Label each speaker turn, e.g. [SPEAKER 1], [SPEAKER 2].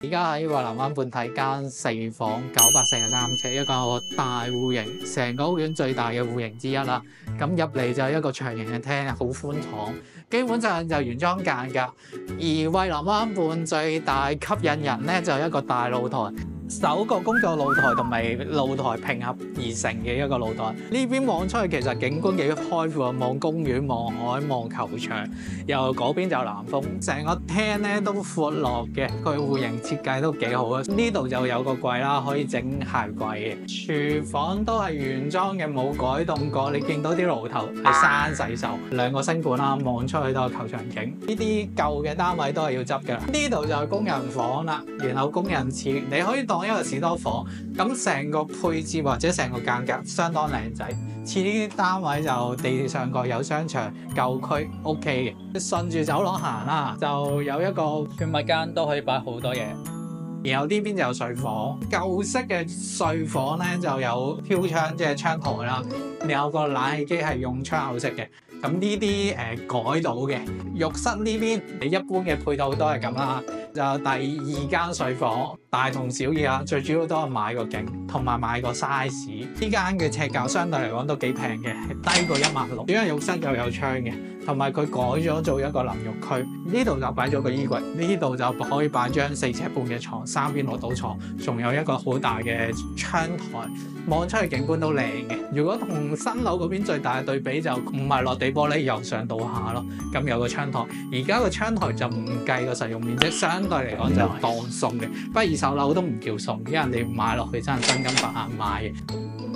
[SPEAKER 1] 而家喺蔚藍灣半體間4房943尺，一個大戶型，成個屋苑最大嘅戶型之一啦。咁入嚟就係一個長形嘅廳，好寬敞，基本上就原裝間隔。而蔚藍灣半最大吸引人咧，就係一個大露台。首個工作露台同埋露台拼合而成嘅一個露台，呢邊望出去其實景觀幾開闊，望公園、望海、望球場，又嗰邊就南風，成個廳咧都闊落嘅，佢戶型設計都幾好啊！呢度就有個櫃啦，可以整鞋櫃嘅，廚房都係原裝嘅，冇改動過。你見到啲爐頭係生洗手，兩個星盆啦，望出去都係球場景。呢啲舊嘅單位都係要執㗎。呢度就係工人房啦，然後工人廁，你可以當一個士多房，咁成個配置或者成個間隔相當靚仔。似呢啲單位就地上蓋有商場、舊區 OK 嘅，順住走廊行啦，就有一個儲物間都可以擺好多嘢。然後呢邊就有睡房，舊式嘅睡房咧就有飄窗，即係窗台啦，然後個冷氣機係用窗口式嘅。咁呢啲改到嘅，浴室呢邊你一般嘅配套都係咁啦。就第2間睡房，大同小異啊，最主要都係買個景同埋買個 size。呢間嘅尺價相對嚟講都幾平嘅，係低過16000。因為浴室又有窗嘅，同埋佢改咗做一個淋浴區。呢度就擺咗個衣櫃，呢度就可以擺張4尺半嘅床，3邊落到床，仲有一個好大嘅窗台，望出去景觀都靚嘅。如果同新樓嗰邊最大嘅對比就唔係落地玻璃，由上到下咯。咁有個窗台，而家個窗台就唔計個實用面積，相對嚟講就當送嘅。不過二手樓都唔叫送，因為你買落去真係真金白銀買嘅。